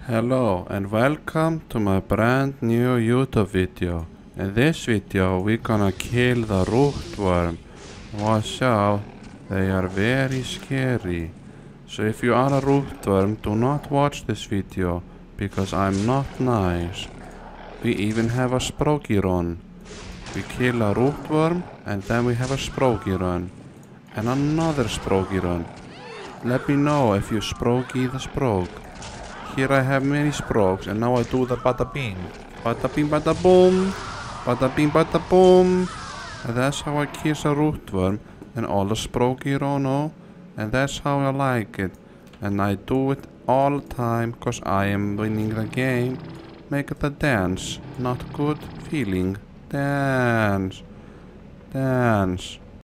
Hello and welcome to my brand new YouTube video. In this video we're gonna kill the rootworm. Watch out, they are very scary. So if you are a rootworm, do not watch this video because I'm not nice. We even have a spooky run. We kill a rootworm and then we have a spooky run. And another spooky run. Let me know if you spooky the spook. Here I have many spokes, and now I do the bada bing. Bada bing bada boom. Bada bing bada boom. And that's how I kill a rootworm and all the spooky rono. And that's how I like it. And I do it all the time because I am winning the game. Make it a dance, not good feeling. Dance. Dance.